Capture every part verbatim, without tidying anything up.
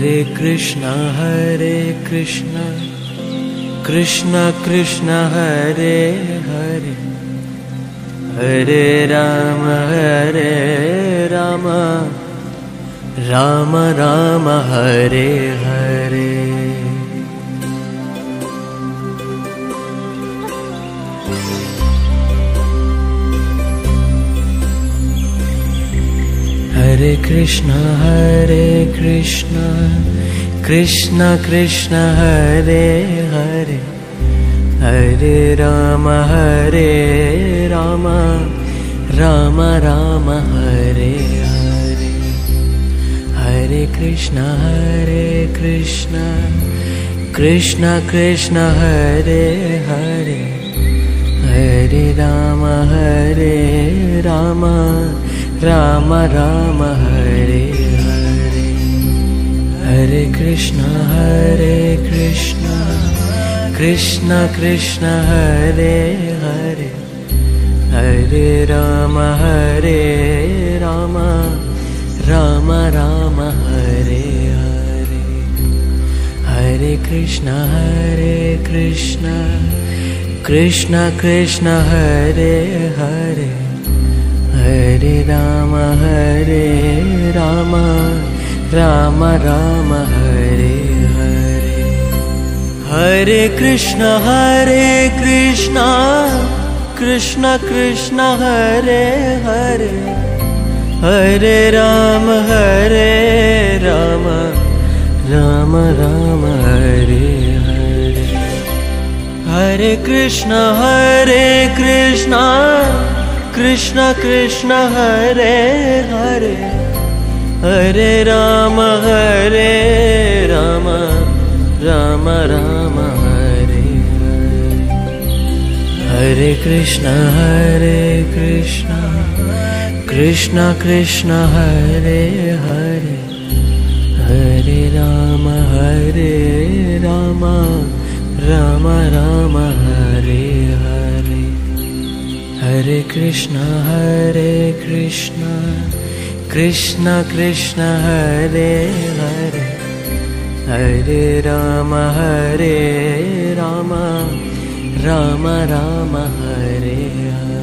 Hare Krishna Hare Krishna Krishna Krishna Hare Hare, Hare Ram Hare Ram Ram Ram Hare Hare. Hare Krishna Hare Krishna Krishna Krishna Hare Hare, Hare Ram Hare Ram Ram Ram Hare Hare. Hare Krishna Hare Krishna Krishna Krishna Hare Hare, Hare Ram Hare Ram Ram Ram Hare Hare. Hare Krishna Hare Krishna Krishna Krishna Hare Hare, Hare Ram Hare Ram Ram Ram Hare Hare. Hare Krishna Hare Krishna Krishna Krishna Hare Hare, Hare Ram Hare Ram Ram Ram Hare Hare. Hare Krishna Hare Krishna Krishna Krishna Hare Hare, Hare Ram Hare Ram Ram Ram Hare Hare. Hare Krishna Hare Krishna Krishna Krishna Hare Hare, Hare Ram Hare Ram Ram Ram Hare Hare. Hare Krishna Hare Krishna Krishna Krishna Hare Hare, Hare Ram Hare Ram Ram Ram Hare Hare. Hare Krishna Hare Krishna Krishna Krishna Hare Hare, Hare Ram Hare Ram Ram Ram Hare Hare.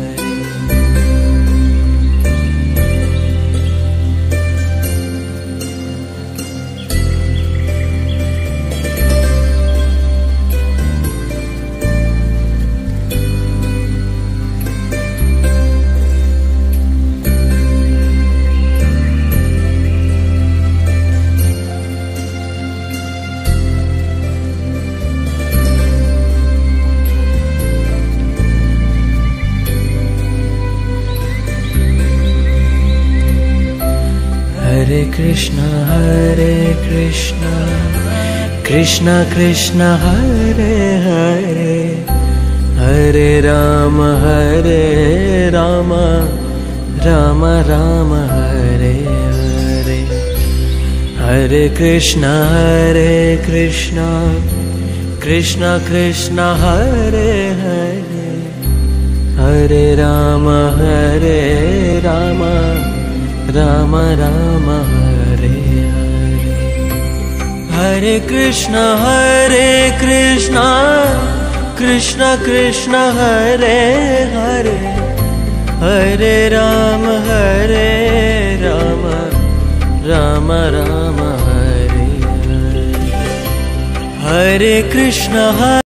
Hare Krishna Hare Krishna Krishna Krishna Hare Hare, Hare Ram Hare Ram Ram Ram Hare Hare. Hare Krishna Hare Krishna Krishna Krishna Hare Hare, Hare Ram Hare Ram Ram Ram Hare Hare. Hare Krishna Hare Krishna Krishna Krishna Hare Hare, Hare Ram Hare Ram Ram Ram Hare Hare. Hare Krishna